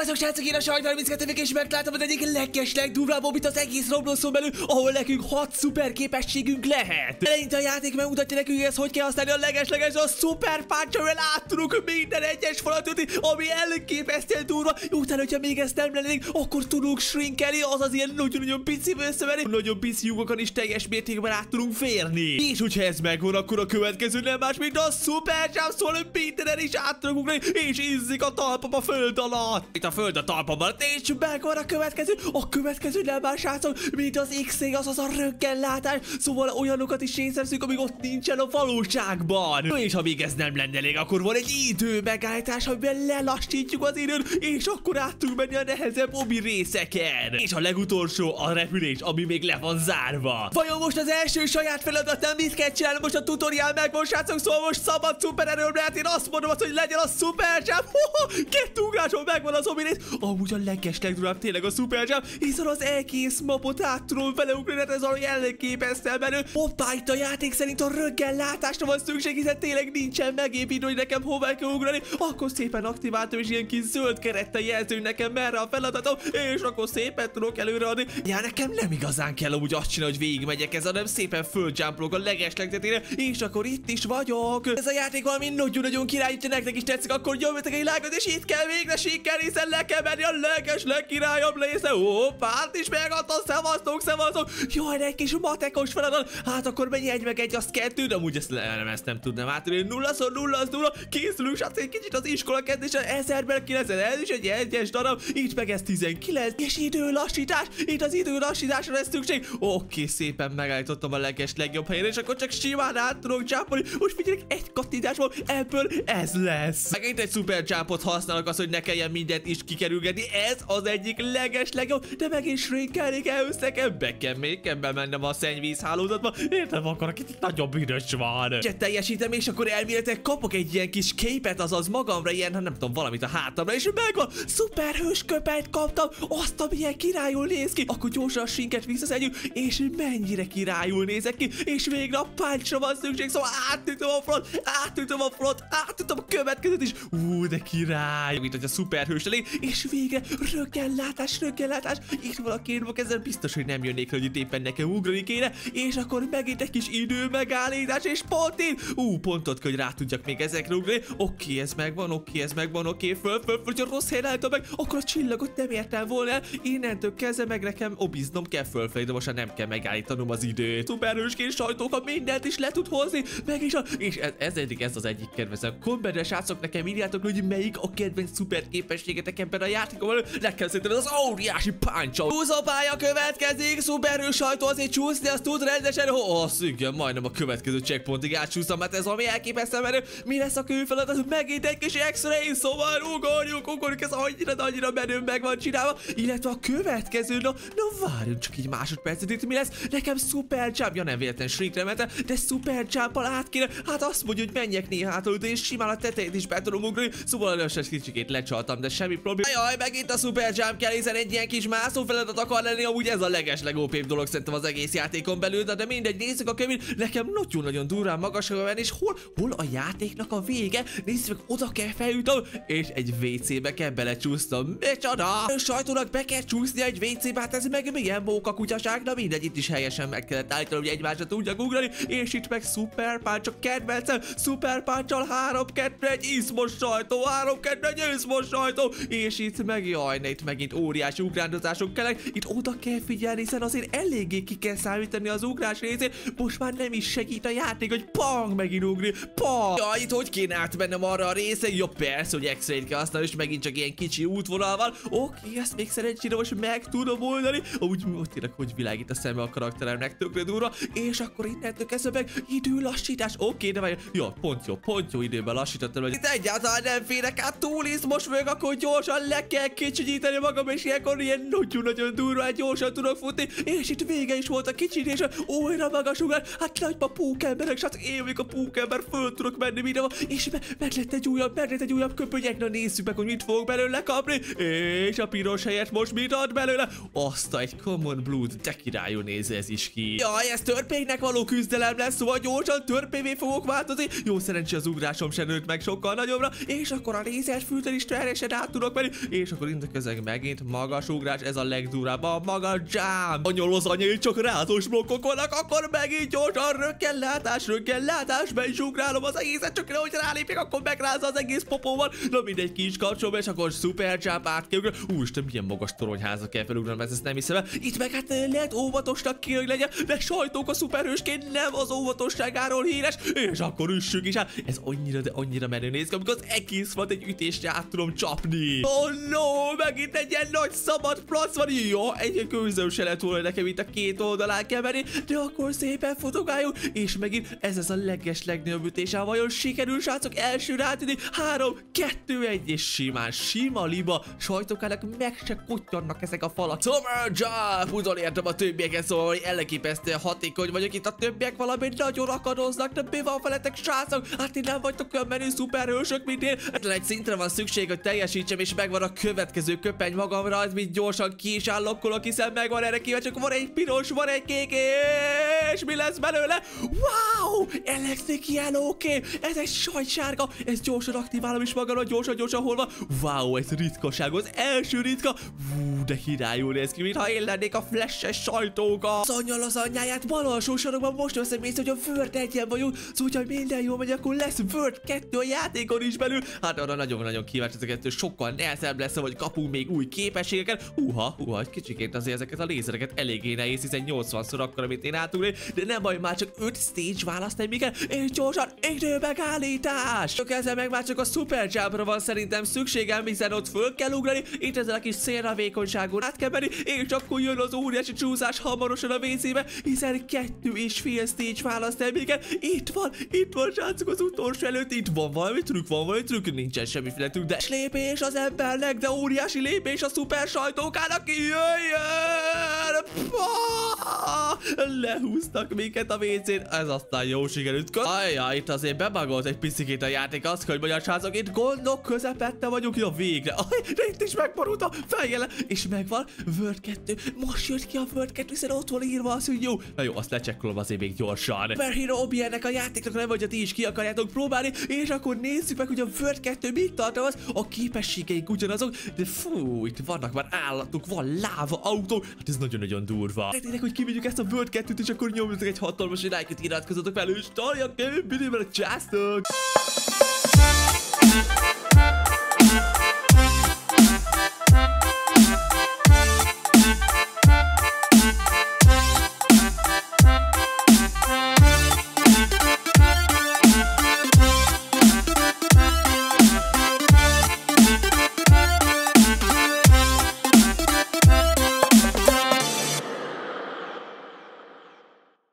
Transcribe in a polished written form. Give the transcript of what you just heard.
Sziasztok srácok, én a Sajt32 és megtaláltam az egyik legdurvább mobbit az egész Robloxon belül, ahol nekünk 6 szuper képességünk lehet. Eleinte a játék megmutatja nekünk, hogy ezt hogy kell használni a leges a szuper punch-vel át tudunk minden egyes falat ütni, ami elképesztően durva. Utána, hogyha még ezt nem lennénk, akkor tudunk shrinkelni, azaz ilyen nagyon-nagyon pici összevenni, nagyon pici lyukokon is teljes mértékben át tudunk férni. És hogyha ez megvan, akkor a következő nem más, mint a szuper jump, szóval mindenen is át tudunk ugrani, és izzik a talpam a föld alatt. Itt a föld a talpamban, és megvan a következő nem más srácok, mint az X-ray, azaz a röntgenlátás, szóval olyanokat is észreveszünk, amíg ott nincsen a valóságban. És ha még ez nem lenne elég, akkor van egy idő megállítás, amiben lelassítjuk az időt, és akkor át tudunk menni a nehezebb mobbi részeken. És a legutolsó a repülés, ami még le van zárva. Vajon most az első saját feladatnál mit kell csinálni? Most a tutoriál megvan srácok, szóval most szabad szupererőm lehet, én azt mondom, hogy legyen a szuper jump. Kettő ugráson megvan az ominét. Amúgy a legdurvább tényleg a szuper jump, hiszen az egész mapot át tudom beleugrani, ez a jellegképesztően menő. Hoppá, itt a játék szerint a röntgenlátásra van szükség, hiszen tényleg nincsen megépítve, hogy nekem hová kell ugrani. Akkor szépen aktiváltam, és ilyen kis zöld kerettel jelző nekem merre a feladatom, és akkor szépen tudok előreadni. Ja, nekem nem igazán kell úgy azt csinálni, hogy végigmegyek ezen, hanem szépen földjumpolok a legeslegtetére, és akkor itt is vagyok. Ez a játék valami nagyon-nagyon király, hogyha nektek is tetszik, akkor nyomjatok egy lájkot, és itt kell végre sikerni, hiszen le kell menni a legkirályabb része. Párt is megadta, szevasztok. Jaj, egy kis matekos feladat. Hát akkor mennyi 1 meg 1, azt 2, de amúgy ezt nem tudnám átírni. 0x0 az 0. Készülünk, hát egy kicsit az iskola kezdése 1000-ben 9000, ez is egy egyes darab. Itt meg ez 19, és időlassítás. Itt az időlassításra lesz szükség. Oké, szépen megállítottam a legjobb helyen, és akkor csak simán át tudok jumpolni. Most figyeljenek, egy kattintásból ebből ez lesz. Megint egy szuper jumpot használok, az, hogy ne kelljen mindent is kikerülgetni. Ez az egyik legjobb, de megint shrinkelni kell összekem. Be kell mennem a szennyvízhálózatba. Értem, akkor itt nagyobb üdös van. Csak teljesítem, és akkor elméletek kapok egy ilyen kis képet, azaz magamra ilyen, nem tudom, valamit a hátamra, és megvan, szuper hősköpet kaptam, azt, amilyen királyul néz ki. Akkor gyorsan a shrinket visszaszedjük, és mennyire királyul nézek ki, és végre a punchra van szükség, szóval átütöm a front, átütöm a következőt is. De király, mint hogy a szuperhős elég, és végre röntgenlátás. Itt valaki írva ezzel biztos, hogy nem jönnék, hogy itt éppen nekem ugrani kéne, és akkor megint egy kis idő megállítás, és pont én. Pontot kell, hogy rá tudjak még ezekre ugrani. Oké, ez megvan, oké, föl, hogyha rossz helyen álltam meg, akkor a csillagot nem értem volna el. Innentől kezdve meg nekem obiznom kell fölfelé, de most nem kell megállítanom az időt. Szuperhősként sajtóka mindent is le tud hozni, és ez az egyik kedvezem. Kommentben srácok, nekem írjátok, hogy melyik a kedvenc szuper képességetek ebben a játékban. Nekem szerintem az óriási punch. Húzópálya következik, szuperhős sajtó, azért csúszni, azt tud rendesen. Igen, majdnem a következő checkpointig átcsúsztam, mert ez valami elképesztően menő. Mi lesz a feladat? Megint egy kis X-ray, szóval ugorjuk, ez annyira menő meg van csinálva. Illetve a következő, na várjunk csak egy másodpercet, itt mi lesz? Nekem szuper jump, nem véletlen shrinkre mentem, de szuper jump-al át kéne. Hát azt mondja, hogy menjek néha hátul, és simán a tetejét is be tudom ugrani. Szóval először kicsikét lecsaltam, de semmi probléma. Jaj, megint a szuper jump kell, hiszen egy ilyen kis mászó feladat akar lenni, amúgy ez a legópébb dolog szerintem az egész játékon belül, de mindegy, nézzük a könyvét. Nekem nagyon durván magasra menni, és hol a játéknak a vége? Nézzük, oda kell feljutnom, és egy WC-be kell belecsúsznom. Micsoda? A sajtónak be kell csúszni egy WC-be, hát ez meg milyen móka kutyaság, na mindegy, itt is helyesen meg kellett állítani, hogy egymásra tudjak ugrani, és itt meg szuper punch, a kedvencem, szuper punch-al 3-2-1 izmos sajtó, és itt meg jaj, itt megint óriási ugrándozások kellek, itt oda kell figyelni, hiszen azért eléggé ki kell számítani az ugrás részét, most már nem is segít a játék, hogy pang, megint ugri, pang. Jaj, itt hogy kéne átmennem arra a részre? Jó, persze, hogy X-ray-t kell használni, és megint csak ilyen kicsi útvonal van. Oké, ezt még szerencsére most meg tudom oldani. Úgy tényleg, hogy világít a szeme a karakteremnek, tökre durva, és akkor innentől kezdve meg időlassítás. Oké, de várj, jó, pont jó időben lassítottam, hogy itt egyáltalán nem férek át túl izmos meg, akkor gyorsan le kell kicsinyíteni magam, és ilyenkor ilyen nagyon durva, gyorsan tudok futni, és itt vége is volt a kicsinyítése, újra magas ugrás, hát nagyba pókemberek, hát én még a pókember föl tudok menni mindenhol, és meg lett egy újabb köpönyek, na nézzük meg, hogy mit fogok belőle kapni, és a piros helyett most mit ad belőle? Azt egy common blood, de királyú néz ez is ki. Jaj, ez törpéknek való küzdelem lesz, szóval gyorsan törpévé fogok változni. Jó, szerencsé az ugrásom sem nőtt meg sokkal nagyobbra, és akkor a lézerfűtől is teljesen át tudok tudtok menni, és akkor indítkezek megint magas ugrás, ez a legdurább, a magas jump. A nyolvaz anyai csak rázós blokkok vannak, akkor megint gyorsan rökkenlátás, be is ugrálom az egészet, csak hogy rálépjek, akkor megrázza az egész popóval. Na mindegy, ki is kapcsolom, és akkor super jump át kell ugrani. Úristen, milyen magas toronyházak kell felugranom, ezt nem hiszem el. Itt meg hát lehet óvatosnak ki, hogy legyen, de sajtók a szuperhősként nem az óvatosságáról híres, és akkor üssük is. Ez annyira, de annyira menő néz ki, amikor az egész van egy ütésre át tudom csapni. Oh no, megint egy ilyen nagy szabad plac van. Jó, egy kőzöm se lett volna, nekem itt a két oldalán kell menni, de akkor szépen futogáljunk, és megint ez a legnagyobb ütése. Vajon sikerül, srácok, elsőre átidni? 3, 2, 1, és sima liba. Sajtókának meg se kuttyannak ezek a falak. Summer Jump! Utolértem a többieket, szóval hogy elképesztően hatékony vagyok. Itt a többiek valami nagyon akadoznak, de mi van veletek, srácok? Hát ti nem vagytok olyan menő szuperhősök, mint én. Egyetlen egy szintre van szükség, hogy teljesítsem, és megvan a következő köpeny magamra, az mit gyorsan ki is állokkolok, hiszen megvan erre kíváncsi, csak van egy piros, van egy kék, és mi lesz belőle? Wow! Electric Yellow kép! Ez egy sajtsárga! Ez gyorsan aktiválom is magamra, gyorsan hol van? Wow, ez ritkaság, az első ritka! De királyul néz ki, mintha én lennék a flashes sajtóka! Szanyal az anyjáját, bal alsó sorokban most veszem észre, hogy a World 1-en vagyunk, szóval hogy minden jó megy, akkor lesz World 2 a játékon is belül. Hát arra nagyon-nagyon kíváncsi, ez a kettő sokkal nehezebb lesz, hogy kapunk még új képességeket. Húha, egy kicsikét azért ezeket a lézereket eléggé nehéz, hiszen 80-szor akkor, amit én átugrani, de nem baj, már csak 5 stage választani még kell, és gyorsan időmegállítás! Csak ezzel meg már csak a super jumpra van szerintem szükségem, hiszen ott föl kell ugrani, itt ezzel a kis szélra vékonyságon át kell menni, és akkor jön az óriási csúszás hamarosan a WC-be, hiszen 2,5 stage választani még kell. Itt van, srácok, az utolsó előtt, itt van valami trükk, nincsen semmiféle trükk, de lépés az embernek, de óriási lépés a szuper sajtókának, jöjjön! Lehúztak minket a WC-n, ez aztán jó sikerült. Ajjaj, itt azért bebagolt egy picikét a játék, azt kell, hogy magyar srácok, itt gondok közepette vagyunk, ja végre. De itt is megborult a fejjele, és megvan, World 2, most jött ki a World 2, hiszen ott van írva az, hogy jó. Na jó, azt lecsekkolom azért még gyorsan. Superhero Obi ennek a játéknak nem, hogyha ti is ki akarjátok próbálni, és akkor nézzük meg, hogy a World 2 mit tartalmaz, a képességeink ugyanazok, de fú, itt vannak már állatok, van láva, autó, hát ez nagyon-nagyon durva. Szeretnétek, hogy kivigyük ezt a World 2-t, és akkor nyomjatok egy hatalmas like-ot, iratkozzatok fel, és találják ki, videóban a császtok!